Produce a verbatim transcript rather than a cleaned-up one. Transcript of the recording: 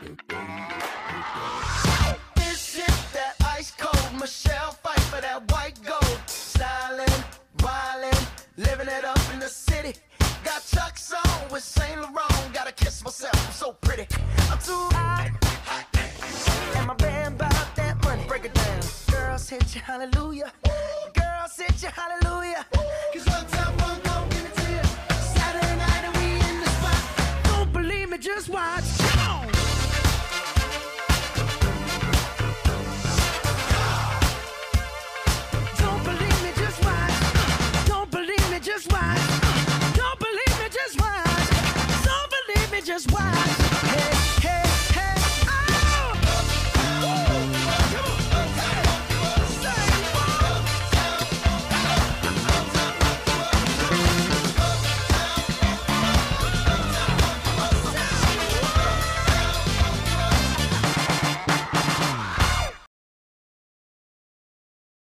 This is that ice cold Michelle fight for that white gold. Stylin', wildin', living it up in the city.